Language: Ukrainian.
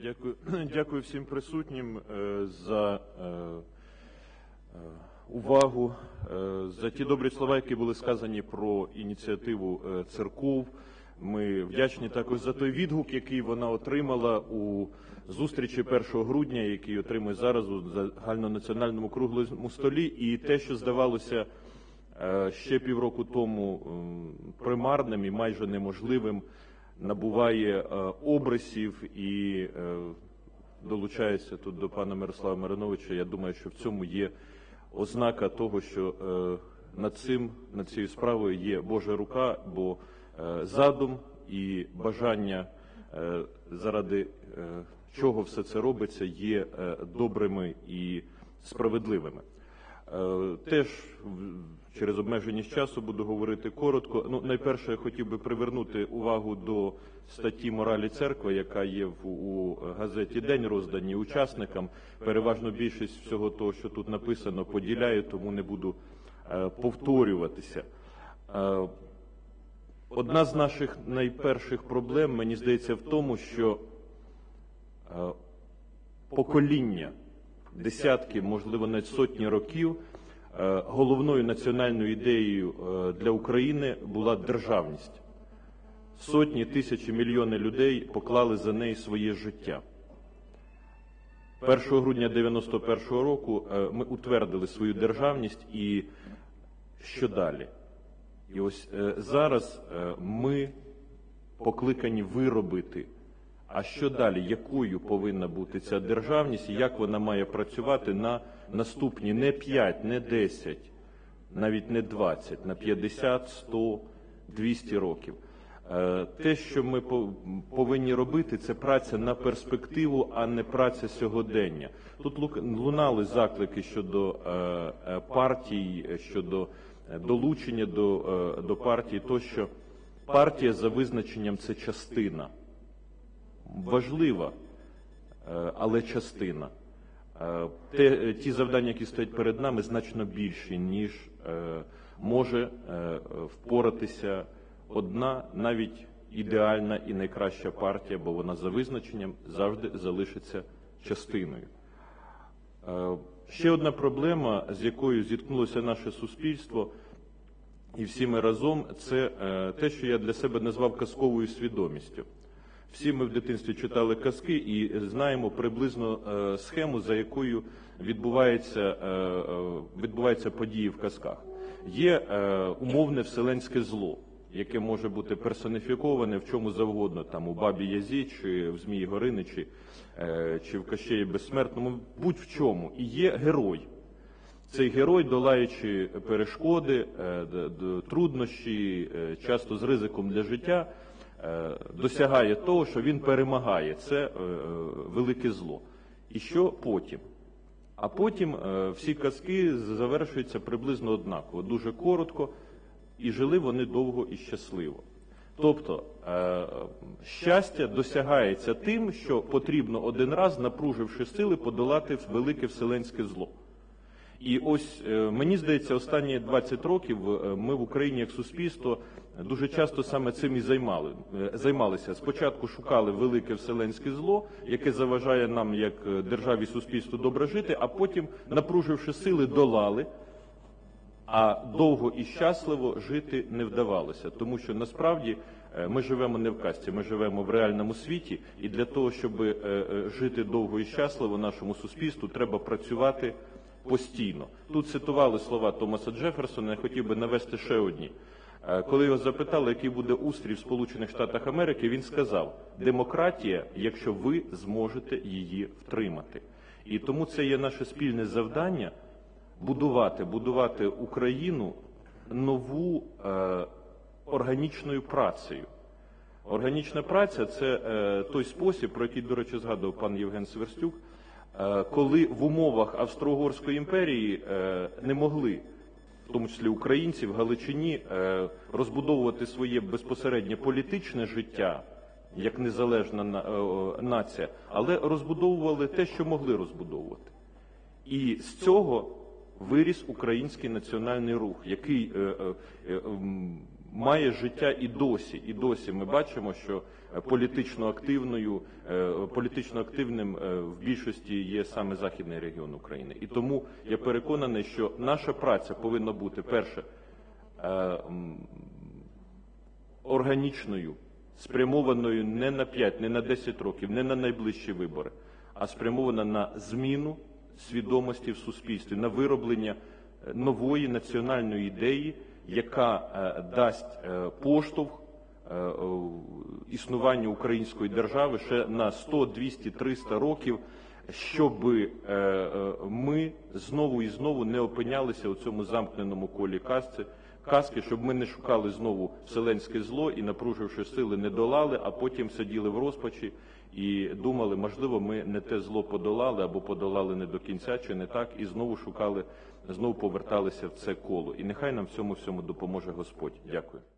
Дякую. Дякую всім присутнім за увагу, за ті добрі слова, які були сказані про ініціативу церков. Ми вдячні також за той відгук, який вона отримала у зустрічі 1 грудня, який отримує зараз у загальнонаціональному круглому столі. І те, що здавалося ще півроку тому примарним і майже неможливим, набуває обрисів і долучається тут до пана Мирослава Мариновича. Я думаю, що в цьому є ознака того, що над цією справою є Божа рука, бо задум і бажання, заради чого все це робиться, є добрими і справедливими. Теж через обмеженість часу буду говорити коротко. Найперше, я хотів би привернути увагу до статті «Моралі церкви», яка є у газеті «День», роздані учасникам. Переважно більшість всього того, що тут написано, поділяю, тому не буду повторюватися. Одна з наших найперших проблем, мені здається, в тому, що покоління, десятки, можливо, навіть сотні років, головною національною ідеєю для України була державність. Сотні, тисячі, мільйони людей поклали за неї своє життя. 1 грудня 1991 року ми утвердили свою державність, і що далі? І ось зараз ми покликані виробити, а що далі, якою повинна бути ця державність і як вона має працювати на наступні не 5, не 10, навіть не 20, на 50, 100, 200 років. Те, що ми повинні робити, це праця на перспективу, а не праця сьогодення. Тут лунали заклики щодо партій, щодо долучення до партії, то що партія за визначенням – це частина. Важлива, але частина. Ті завдання, які стоять перед нами, значно більші, ніж може впоратися одна, навіть ідеальна і найкраща партія, бо вона за визначенням завжди залишиться частиною. Ще одна проблема, з якою зіткнулося наше суспільство, і всі ми разом, це те, що я для себе назвав казковою свідомістю. Всі ми в дитинстві читали казки і знаємо приблизно схему, за якою відбуваються події в казках. Є умовне вселенське зло, яке може бути персоніфіковане в чому завгодно, там у Бабі Язі, чи в Змії Гориничі, чи в Кощеї Безсмертному, будь-в чому. І є герой. Цей герой, долаючи перешкоди, труднощі, часто з ризиком для життя, досягає того, що він перемагає. Це велике зло. І що потім? А потім всі казки завершуються приблизно однаково, дуже коротко, і жили вони довго і щасливо. Тобто, щастя досягається тим, що потрібно один раз, напруживши сили, подолати велике вселенське зло. І ось, мені здається, останні 20 років ми в Україні як суспільство дуже часто саме цим і займалися. Спочатку шукали велике вселенське зло, яке заважає нам як державі і суспільству добре жити, а потім, напруживши сили, долали, а довго і щасливо жити не вдавалося. Тому що насправді ми живемо не в казці, ми живемо в реальному світі, і для того, щоб жити довго і щасливо нашому суспільству, треба працювати постійно. Тут цитували слова Томаса Джефферсона, я хотів би навести ще одні. Коли його запитали, який буде устрій в Сполучених Штатах Америки, він сказав: демократія, якщо ви зможете її втримати. І тому це є наше спільне завдання – будувати Україну нову органічною працею. Органічна праця – це той спосіб, про який, до речі, згадував пан Євген Сверстюк, коли в умовах Австро-Угорської імперії не могли, в тому числі українці, в Галичині, розбудовувати своє безпосереднє політичне життя, як незалежна нація, але розбудовували те, що могли розбудовувати. І з цього виріс український національний рух, який має життя і досі. І досі ми бачимо, що політично активним в більшості є саме Західний регіон України. І тому я переконаний, що наша праця повинна бути, перше, органічною, спрямованою не на 5, не на 10 років, не на найближчі вибори, а спрямована на зміну свідомості в суспільстві, на вироблення нової національної ідеї, яка дасть поштовх існуванню української держави ще на 100, 200, 300 років, щоб ми знову і знову не опинялися у цьому замкненому колі казки, щоб ми не шукали знову вселенське зло і, напруживши сили, не долали, а потім сиділи в розпачі і думали, можливо, ми не те зло подолали або подолали не до кінця, чи не так, і знову шукали, знову поверталися в це коло. І нехай нам в цьому всьому допоможе Господь. Дякую.